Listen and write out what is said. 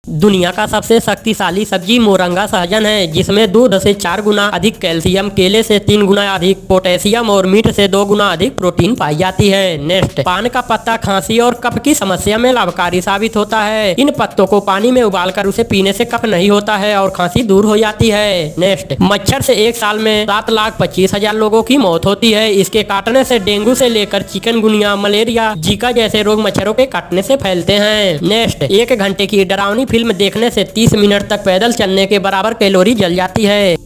दुनिया का सबसे शक्तिशाली सब्जी मोरंगा सहजन है, जिसमें दूध से 4 गुना अधिक कैल्शियम, केले से 3 गुना अधिक पोटेशियम और मीट से 2 गुना अधिक प्रोटीन पाई जाती है। नेक्स्ट, पान का पत्ता खांसी और कफ की समस्या में लाभकारी साबित होता है। इन पत्तों को पानी में उबालकर उसे पीने से कफ नहीं होता है और खांसी दूर हो जाती है। नेक्स्ट, मच्छर से एक साल में 7,25,000 लोगों की मौत होती है। इसके काटने से डेंगू से लेकर चिकनगुनिया, मलेरिया, जीका जैसे रोग मच्छरों के काटने से फैलते हैं। नेक्स्ट, 1 घंटे की डरावनी फिल्म देखने से 30 मिनट तक पैदल चलने के बराबर कैलोरी जल जाती है।